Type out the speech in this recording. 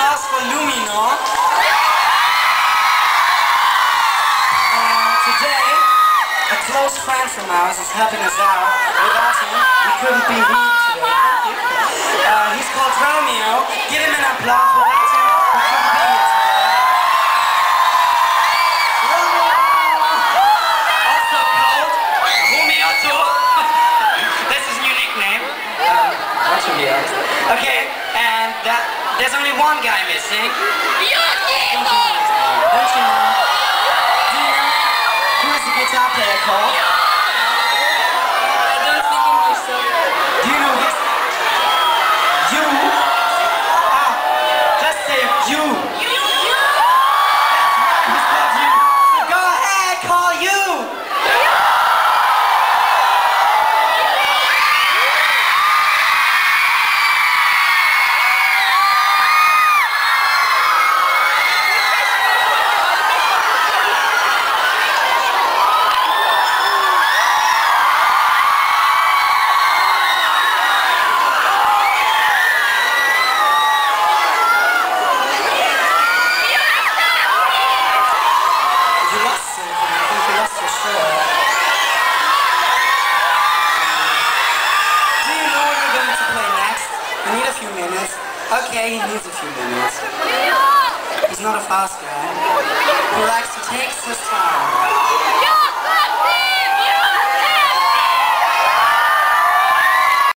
applause for Luminora. Today, a close friend from ours is helping us out. Without him, we couldn't be here today. He's called Ромэо. Give him an applause. Without him, we couldn't be here today. Also called Ромэo too. That's his new nickname. That should be honest. Okay, and there's only one guy missing. Don't you know? Do you know who is the guitar player called? I don't speak English, so... Do you know this? You? Ah, just say you. Who's called you? So go ahead, call you. Okay, he needs a few minutes. He's not a fast guy. He likes to take his time.